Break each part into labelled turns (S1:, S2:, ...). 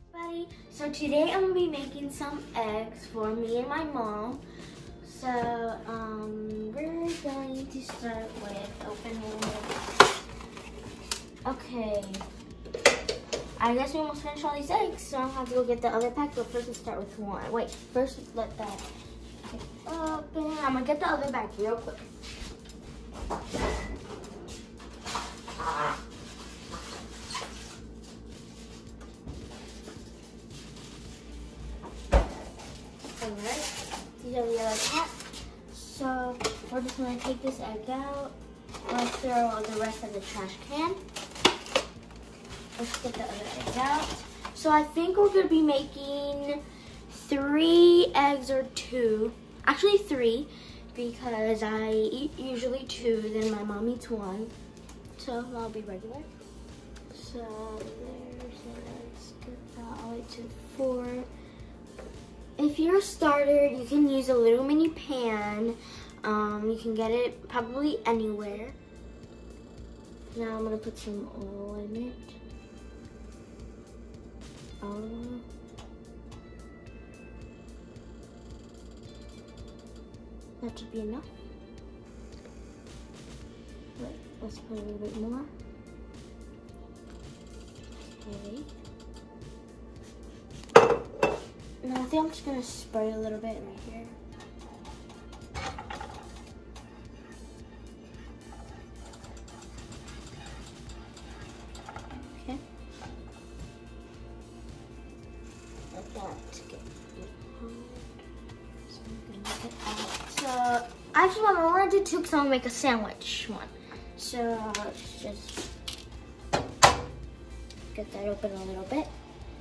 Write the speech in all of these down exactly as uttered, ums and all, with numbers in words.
S1: Buddy, so today I'm gonna be making some eggs for me and my mom. So um, we're going to start with opening it. Okay. I guess we almost finished all these eggs, so I'll have to go get the other pack. But first, let's start with one. Wait, first let that open. I'm gonna get the other bag real quick. Alright, these are the other pack. So we're just gonna take this egg out. Let's throw the rest of the trash can. Let's get the other egg out. So I think we're gonna be making three eggs or two. Actually three, because I eat usually two, then my mom eats one. So that'll be regular. So there's, let's get that all the way to four. If you're a starter, you can use a little mini pan. Um, you can get it probably anywhere. Now I'm gonna put some oil in it. Um, that should be enough. Wait, let's put a little bit more. Okay. Now I think I'm just gonna spray a little bit right here. Okay. Let that get hard. So I'm gonna get that. So actually, I want to do two because I'm gonna make a sandwich one. So let's just get that open a little bit.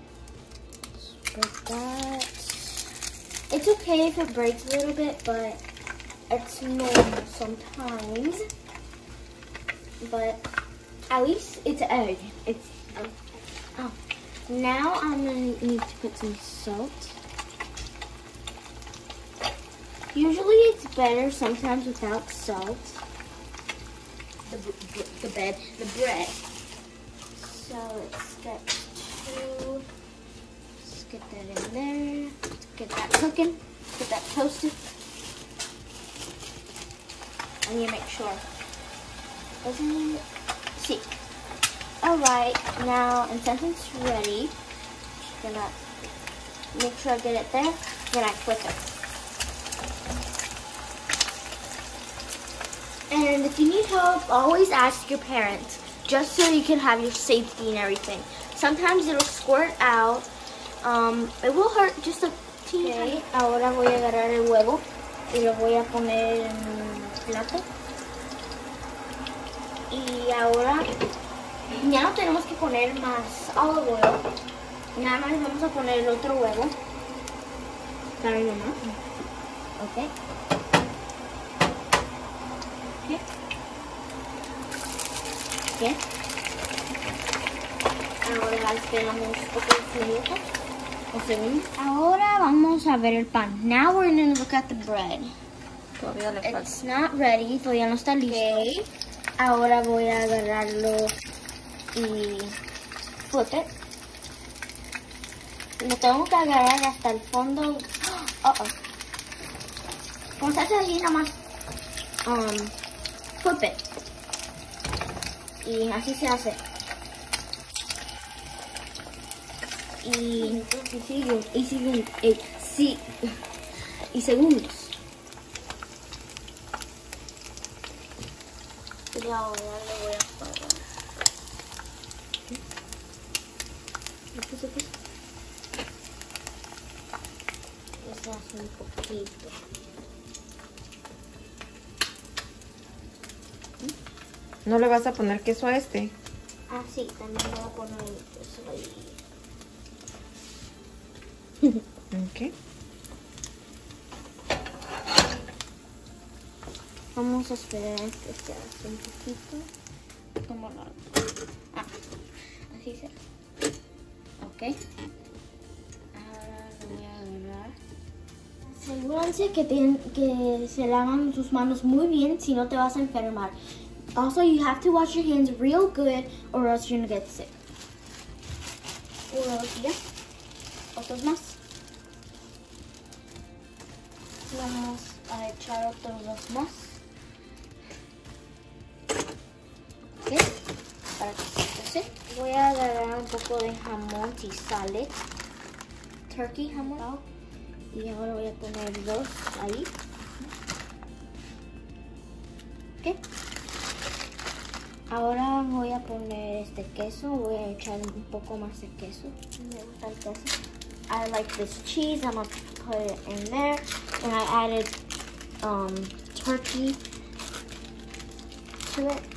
S1: Like that. It's okay if it breaks a little bit, but it's normal sometimes. But at least it's an egg. It's oh. oh. Now I'm gonna need to put some salt. Usually it's better sometimes without salt. The the bed, the bread. So let's get two. Get that in there. Get that cooking. Get that toasted. I need to make sure. Doesn't it? See. Alright, now, and since it's ready, just gonna make sure I get it there. Then I flip it. And if you need help, always ask your parents, just so you can have your safety and everything. Sometimes it'll squirt out. Um, it will hurt just a teeny tiny. Ahora voy a agarrar el huevo y lo voy a poner en el plato. Y ahora ya no tenemos que poner más olive oil. Nada más vamos a poner el otro huevo. Para mi mamá. Ok. Ok. Bien. Ahora esperamos pocos minutos. Ahora vamos a ver el pan. Now we're going to look at the bread. It's not ready, todavía no está listo. Okay. Ahora voy a agarrarlo y flip it. Lo tengo que agarrar hasta el fondo. Uh oh. Como se hace así nada más. Um, flip it. Y así se hace. Y, y, segundos, y, segundos, eh, sí, y segundos. Y ahora le voy a apagar. ¿Lo puse, puse? Eso hace un poquito.
S2: ¿No le vas a poner queso a este?
S1: Ah, sí, también le voy a poner queso ahí.
S2: Okay.
S1: Vamos a esperar a que se haga un poquito. Como la... Ah, así se hace. Ok. Ahora lo voy a agarrar. Asegúrense que, tienen, que se lavan sus manos muy bien, si no te vas a enfermar. Also, you have to wash your hands real good or else you're gonna get sick. Or else, yeah. otros más. Vamos a echar otros dos más. ¿Ok? Para que se cose. Voy a agarrar un poco de jamón si sale. Turkey jamón. Y ahora voy a poner dos ahí. ¿Ok? Ahora voy a poner este queso. Voy a echar un poco más de queso. Me gusta el queso. I like this cheese. I'm gonna put it in there. And I added um, turkey to it.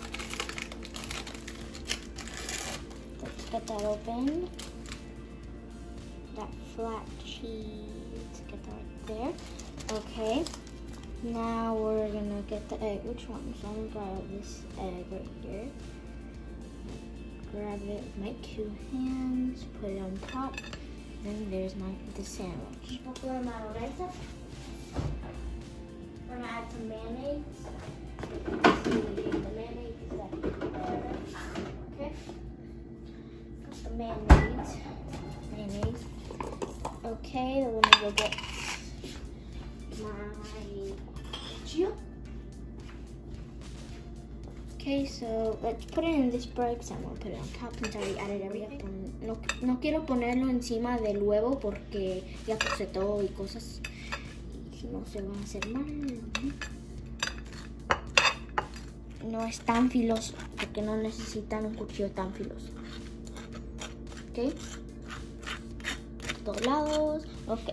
S1: Let's get that open. That flat cheese. Let's get that right there. Okay. Now we're gonna get the egg. Which one? So I'm gonna grab this egg right here. Grab it with my two hands. Put it on top. Then there's my the sandwich. Un poco de mayonesa. We're gonna add some mayonnaise. See, the mayonnaise is like there. Okay. Got the mayonnaise. Mayonnaise. Okay, then let me go get my chio. Okay, so let's put it in this bread because I'm gonna put it on top since I already added everything. No, no quiero ponerlo encima del huevo porque ya puse todo y cosas. Y si no se va a hacer mal. No es tan filoso porque no necesitan un cuchillo tan filoso. Ok. Dos lados. Ok.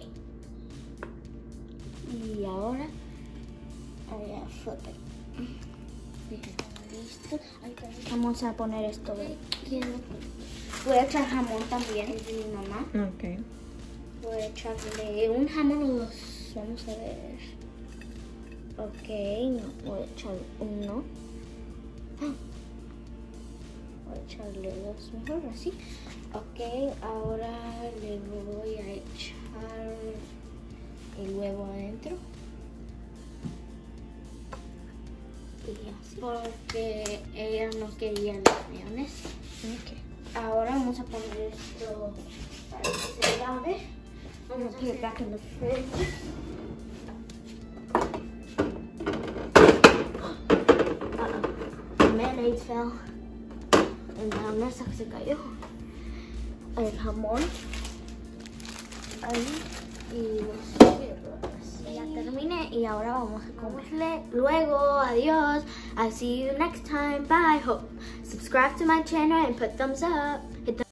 S1: Y ahora voy a flip it. Listo. Vamos a poner esto. Voy a echar jamón también, es de mi mamá.
S2: Ok.
S1: Voy a echarle un jamón o dos. Vamos a ver. Ok, no, voy a echar uno. Voy a echarle dos mejor, así. Ok, ahora le voy a echar el huevo adentro. Y así. Porque ella no quería la mayonesa.
S2: Ok.
S1: Ahora vamos a poner esto para que se lave. Vamos a put it back in the fridge. Uh-oh. The mayonnaise fell. And la mesa se cayó. El jamón. Ahí. Y los ya terminé y ahora vamos a comerle. Luego, adiós. I'll see you next time. Bye. Hope subscribe to my channel and put thumbs up. Hit the